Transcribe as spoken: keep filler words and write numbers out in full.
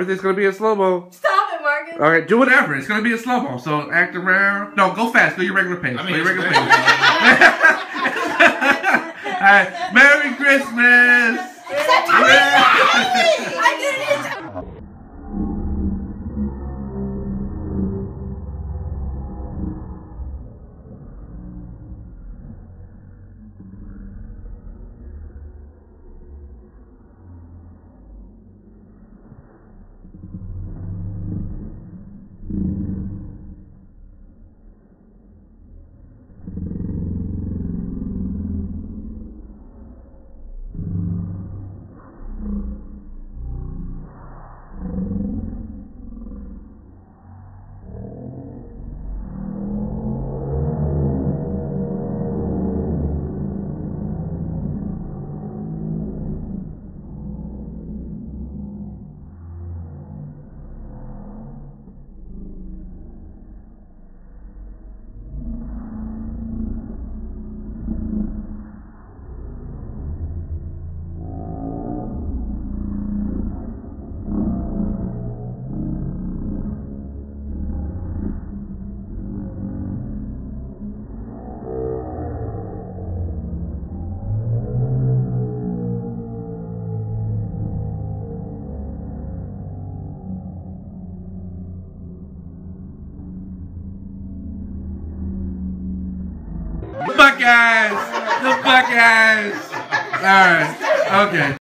Everything's gonna be in slow-mo. Stop it, Marcus. All right, do whatever. It's gonna be in slow-mo. So act around. No, go fast. Go your regular pace. I mean, go your regular it's pace. All right, Merry Christmas. I didn't. Buckeyes! The Buckeyes! Alright, okay.